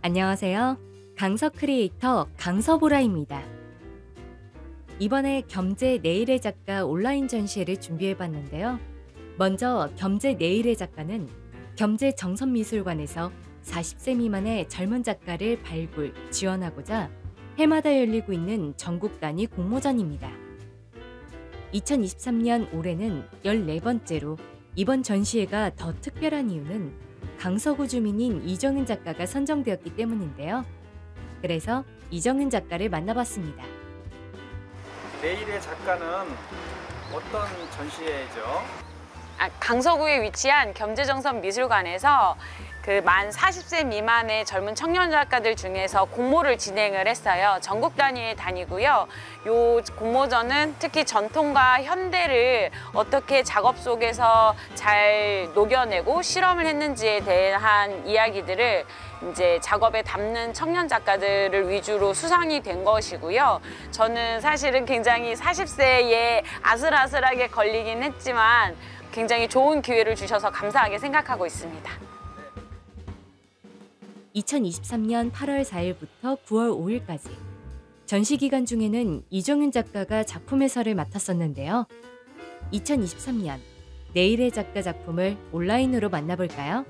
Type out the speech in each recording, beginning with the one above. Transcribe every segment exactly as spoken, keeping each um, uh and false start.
안녕하세요. 강서 크리에이터 강서보라입니다. 이번에 겸재 내일의 작가 온라인 전시회를 준비해봤는데요. 먼저 겸재 내일의 작가는 겸재 정선미술관에서 사십 세 미만의 젊은 작가를 발굴, 지원하고자 해마다 열리고 있는 전국 단위 공모전입니다. 이천이십삼 년 올해는 열네 번째로 이번 전시회가 더 특별한 이유는 강서구 주민인 이정은 작가가 선정되었기 때문인데요. 그래서 이정은 작가를 만나봤습니다. 내일의 작가는 어떤 전시회죠? 아, 강서구에 위치한 겸재정선미술관에서 그 만 사십 세 미만의 젊은 청년 작가들 중에서 공모를 진행을 했어요. 전국 단위의 단위고요. 요 공모전은 특히 전통과 현대를 어떻게 작업 속에서 잘 녹여내고 실험을 했는지에 대한 이야기들을 이제 작업에 담는 청년 작가들을 위주로 수상이 된 것이고요. 저는 사실은 굉장히 사십 세에 아슬아슬하게 걸리긴 했지만 굉장히 좋은 기회를 주셔서 감사하게 생각하고 있습니다. 이천이십삼 년 팔월 사일부터 구월 오일까지 전시 기간 중에는 이정은 작가가 작품 해설을 맡았었는데요. 이천이십삼 년 내일의 작가 작품을 온라인으로 만나볼까요?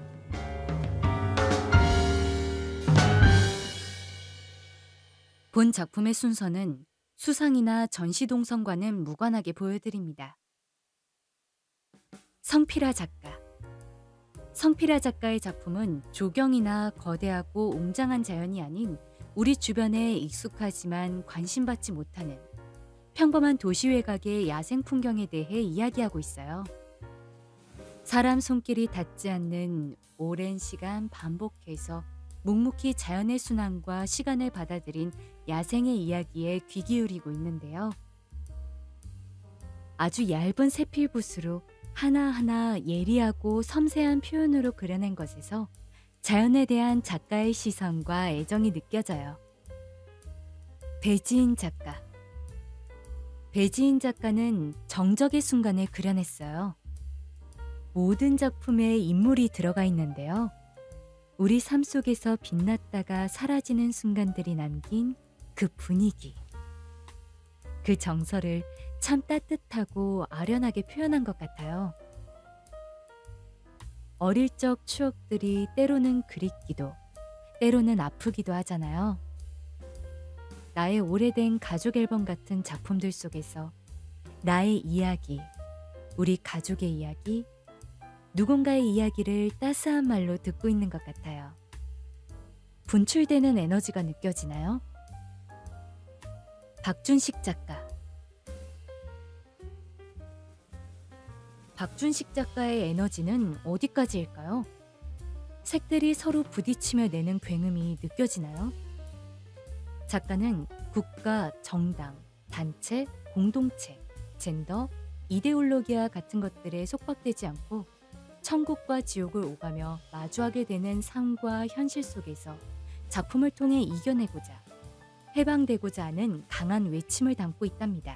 본 작품의 순서는 수상이나 전시 동선과는 무관하게 보여드립니다. 성필아 작가. 성필아 작가의 작품은 조경이나 거대하고 웅장한 자연이 아닌 우리 주변에 익숙하지만 관심받지 못하는 평범한 도시 외곽의 야생 풍경에 대해 이야기하고 있어요. 사람 손길이 닿지 않는 오랜 시간 반복해서 묵묵히 자연의 순환과 시간을 받아들인 야생의 이야기에 귀 기울이고 있는데요. 아주 얇은 세필붓으로 하나하나 예리하고 섬세한 표현으로 그려낸 것에서 자연에 대한 작가의 시선과 애정이 느껴져요. 배지인 작가. 배지인 작가는 정적의 순간을 그려냈어요. 모든 작품에 인물이 들어가 있는데요. 우리 삶 속에서 빛났다가 사라지는 순간들이 남긴 그 분위기. 그 정서를 참 따뜻하고 아련하게 표현한 것 같아요. 어릴 적 추억들이 때로는 그립기도, 때로는 아프기도 하잖아요. 나의 오래된 가족 앨범 같은 작품들 속에서 나의 이야기, 우리 가족의 이야기, 누군가의 이야기를 따스한 말로 듣고 있는 것 같아요. 분출되는 에너지가 느껴지나요? 박준식 작가. 박준식 작가의 에너지는 어디까지일까요? 색들이 서로 부딪히며 내는 굉음이 느껴지나요? 작가는 국가, 정당, 단체, 공동체, 젠더, 이데올로기와 같은 것들에 속박되지 않고 천국과 지옥을 오가며 마주하게 되는 삶과 현실 속에서 작품을 통해 이겨내고자, 해방되고자 하는 강한 외침을 담고 있답니다.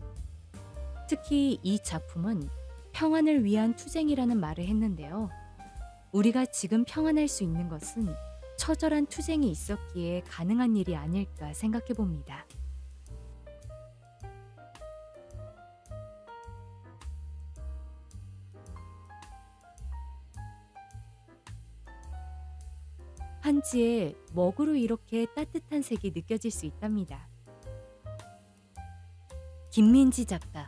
특히 이 작품은 평안을 위한 투쟁이라는 말을 했는데요. 우리가 지금 평안할 수 있는 것은 처절한 투쟁이 있었기에 가능한 일이 아닐까 생각해 봅니다. 한지에 먹으로 이렇게 따뜻한 색이 느껴질 수 있답니다. 김민지 작가.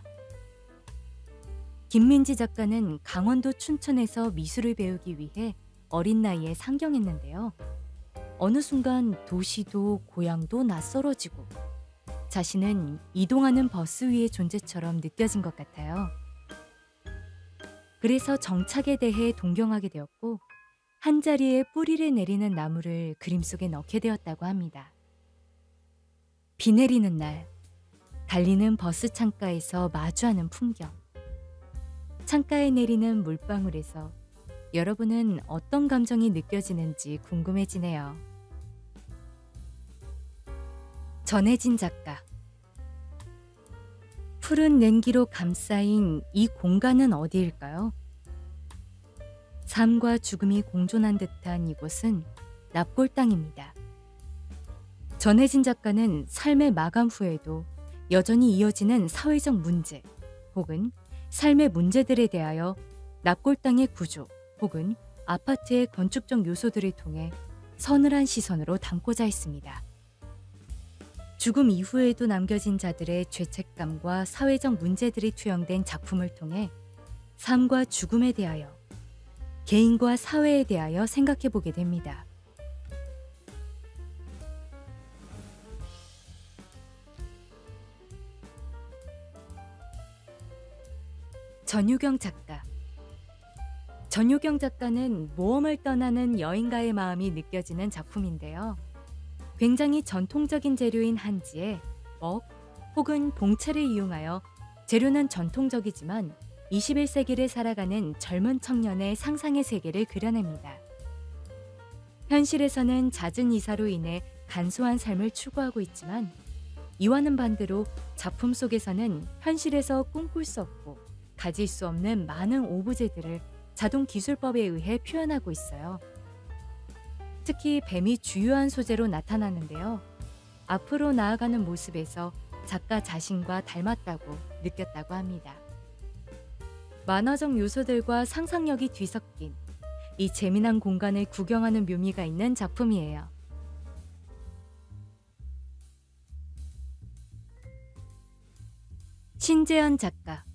김민지 작가는 강원도 춘천에서 미술을 배우기 위해 어린 나이에 상경했는데요. 어느 순간 도시도 고향도 낯설어지고 자신은 이동하는 버스 위의 존재처럼 느껴진 것 같아요. 그래서 정착에 대해 동경하게 되었고 한자리에 뿌리를 내리는 나무를 그림 속에 넣게 되었다고 합니다. 비 내리는 날, 달리는 버스 창가에서 마주하는 풍경. 창가에 내리는 물방울에서 여러분은 어떤 감정이 느껴지는지 궁금해지네요. 전혜진 작가. 푸른 냉기로 감싸인 이 공간은 어디일까요? 삶과 죽음이 공존한 듯한 이곳은 납골당입니다. 전혜진 작가는 삶의 마감 후에도 여전히 이어지는 사회적 문제 혹은 삶의 문제들에 대하여 납골당의 구조 혹은 아파트의 건축적 요소들을 통해 서늘한 시선으로 담고자 했습니다. 죽음 이후에도 남겨진 자들의 죄책감과 사회적 문제들이 투영된 작품을 통해 삶과 죽음에 대하여, 개인과 사회에 대하여 생각해 보게 됩니다. 전유경 작가. 전유경 작가는 모험을 떠나는 여행가의 마음이 느껴지는 작품인데요. 굉장히 전통적인 재료인 한지에 먹 혹은 봉채를 이용하여 재료는 전통적이지만 이십일 세기를 살아가는 젊은 청년의 상상의 세계를 그려냅니다. 현실에서는 잦은 이사로 인해 간소한 삶을 추구하고 있지만 이와는 반대로 작품 속에서는 현실에서 꿈꿀 수 없고 가질 수 없는 많은 오브제들을 자동 기술법에 의해 표현하고 있어요. 특히 뱀이 주요한 소재로 나타나는데요. 앞으로 나아가는 모습에서 작가 자신과 닮았다고 느꼈다고 합니다. 만화적 요소들과 상상력이 뒤섞인 이 재미난 공간을 구경하는 묘미가 있는 작품이에요. 신재현 작가.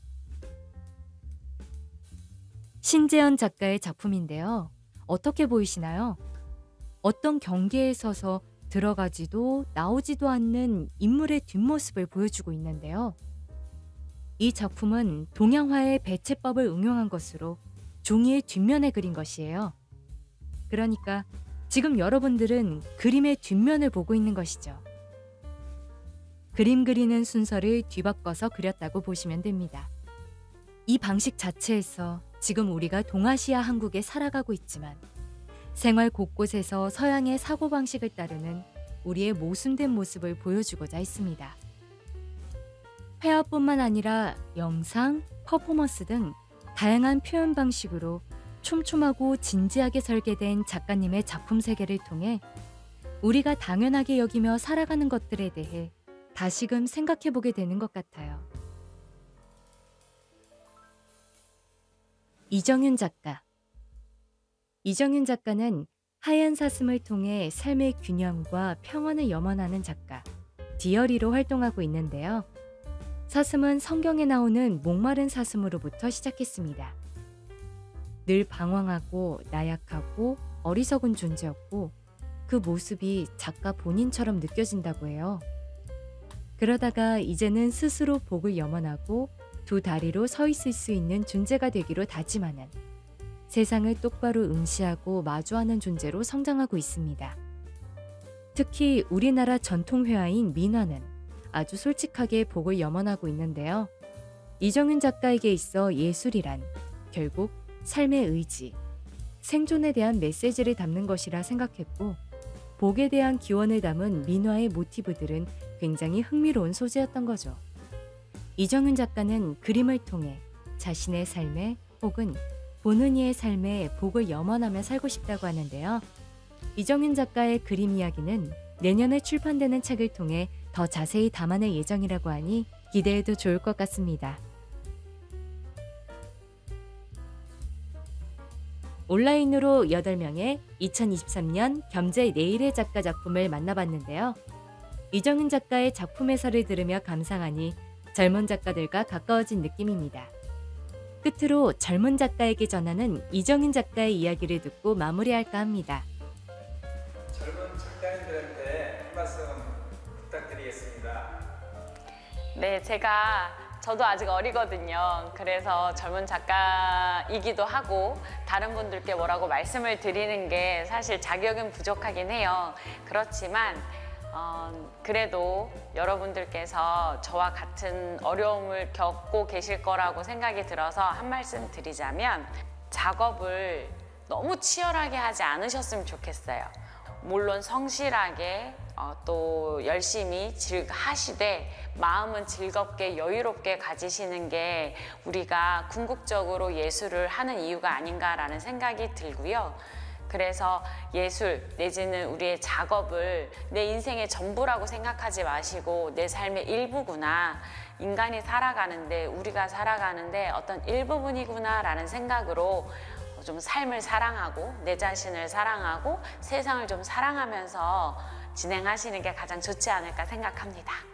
신재현 작가의 작품인데요. 어떻게 보이시나요? 어떤 경계에 서서 들어가지도 나오지도 않는 인물의 뒷모습을 보여주고 있는데요. 이 작품은 동양화의 배채법을 응용한 것으로 종이의 뒷면에 그린 것이에요. 그러니까 지금 여러분들은 그림의 뒷면을 보고 있는 것이죠. 그림 그리는 순서를 뒤바꿔서 그렸다고 보시면 됩니다. 이 방식 자체에서 지금 우리가 동아시아 한국에 살아가고 있지만 생활 곳곳에서 서양의 사고방식을 따르는 우리의 모순된 모습을 보여주고자 했습니다. 회화뿐만 아니라 영상, 퍼포먼스 등 다양한 표현 방식으로 촘촘하고 진지하게 설계된 작가님의 작품 세계를 통해 우리가 당연하게 여기며 살아가는 것들에 대해 다시금 생각해보게 되는 것 같아요. 이정윤 작가. 이정윤 작가는 하얀 사슴을 통해 삶의 균형과 평온을 염원하는 작가, 디어리로 활동하고 있는데요. 사슴은 성경에 나오는 목마른 사슴으로부터 시작했습니다. 늘 방황하고 나약하고 어리석은 존재였고 그 모습이 작가 본인처럼 느껴진다고 해요. 그러다가 이제는 스스로 복을 염원하고 두 다리로 서 있을 수 있는 존재가 되기로 다짐하는, 세상을 똑바로 응시하고 마주하는 존재로 성장하고 있습니다. 특히 우리나라 전통 회화인 민화는 아주 솔직하게 복을 염원하고 있는데요. 이정윤 작가에게 있어 예술이란 결국 삶의 의지, 생존에 대한 메시지를 담는 것이라 생각했고 복에 대한 기원을 담은 민화의 모티브들은 굉장히 흥미로운 소재였던 거죠. 이정윤 작가는 그림을 통해 자신의 삶에 혹은 보는 이의 삶에 복을 염원하며 살고 싶다고 하는데요. 이정윤 작가의 그림 이야기는 내년에 출판되는 책을 통해 더 자세히 담아낼 예정이라고 하니 기대해도 좋을 것 같습니다. 온라인으로 여덟 명의 이천이십삼 년 겸재 내일의 작가 작품을 만나봤는데요. 이정윤 작가의 작품 해설을 들으며 감상하니 젊은 작가들과 가까워진 느낌입니다. 끝으로 젊은 작가에게 전하는 이정윤 작가의 이야기를 듣고 마무리할까 합니다. 젊은 작가님들한테 한 말씀 부탁드리겠습니다. 네, 제가 저도 아직 어리거든요. 그래서 젊은 작가이기도 하고 다른 분들께 뭐라고 말씀을 드리는 게 사실 자격은 부족하긴 해요. 그렇지만 어, 그래도 여러분들께서 저와 같은 어려움을 겪고 계실 거라고 생각이 들어서 한 말씀 드리자면 작업을 너무 치열하게 하지 않으셨으면 좋겠어요. 물론 성실하게 어, 또 열심히 즐, 하시되 마음은 즐겁게 여유롭게 가지시는 게 우리가 궁극적으로 예술을 하는 이유가 아닌가라는 생각이 들고요. 그래서 예술 내지는 우리의 작업을 내 인생의 전부라고 생각하지 마시고 내 삶의 일부구나. 인간이 살아가는데 우리가 살아가는데 어떤 일부분이구나 라는 생각으로 좀 삶을 사랑하고 내 자신을 사랑하고 세상을 좀 사랑하면서 진행하시는 게 가장 좋지 않을까 생각합니다.